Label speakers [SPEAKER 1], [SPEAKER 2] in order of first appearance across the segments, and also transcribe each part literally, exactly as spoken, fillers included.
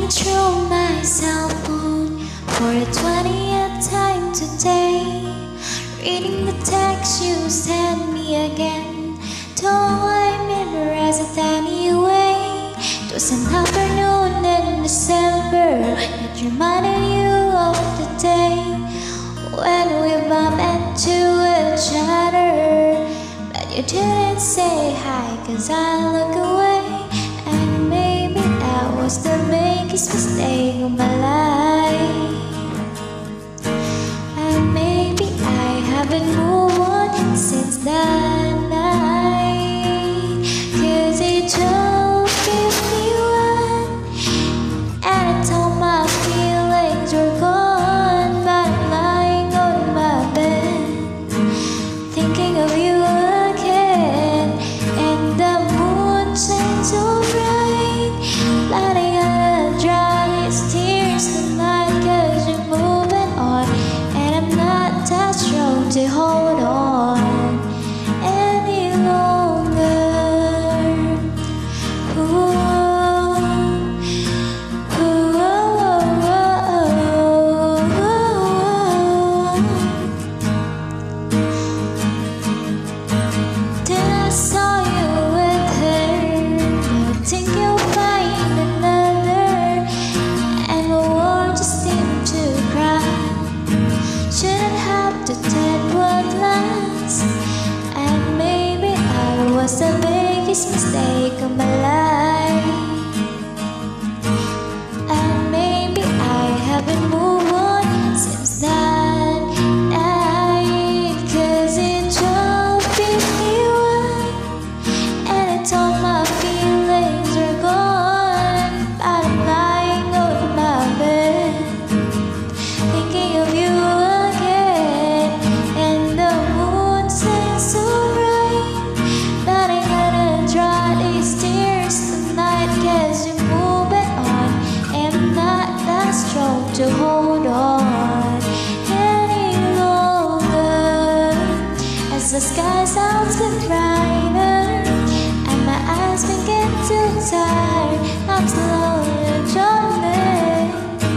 [SPEAKER 1] Looking through my cell phone for the twentieth time today, reading the text you sent me again. Though I'm interested anyway. It was an afternoon in December that reminded you of the day when we bumped into each other, but you didn't say hi 'cause I look away. And maybe that was the biggest mistake of my life. And maybe I haven't moved on since that night, 'cause it drove fifty-one and I told my feelings were gone. But I'm lying on my bed thinking of you again, and the moon shines so bright, lighting up dry these tears tonight. 'Cause you're moving on and I'm not that strong to hold on any longer. Ooh, ooh, ooh, ooh. Then I saw you with her, you think you'll find another, and the world just seemed to cry. Shouldn't have to take what lasts, and maybe I was the biggest mistake of my life. And maybe I haven't moved on since that night, 'cause it drove fifty-one and I told my feelings were gone. But I'm lying on my bed thinking of you again, and the moon shines so bright, but I gotta dry these tears tonight. 'Cause you're moving on and I'm not that strong to hold on any longer. As the sky sounds get brighter and my eyes begin to tire, I'm slowly drowning.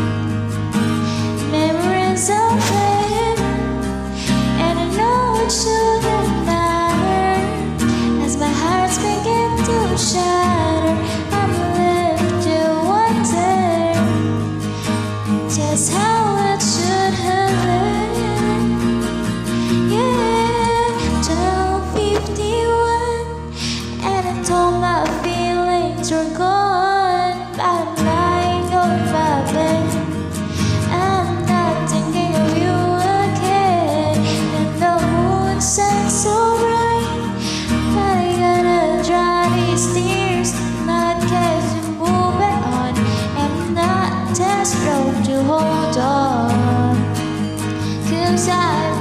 [SPEAKER 1] Memories of pain, and I know it shouldn't matter. As my heart's begin to shatter, I'm left to wonder just how it should have been. Yeah, twelve fifty-one and I told my feelings were gone. But I'm lying on my bed, I'm not thinking of you again, and the moon shines so bright, but I gotta dry these tears tonight. 'Cause you're moving on and I'm not that strong to hold on, 'cause I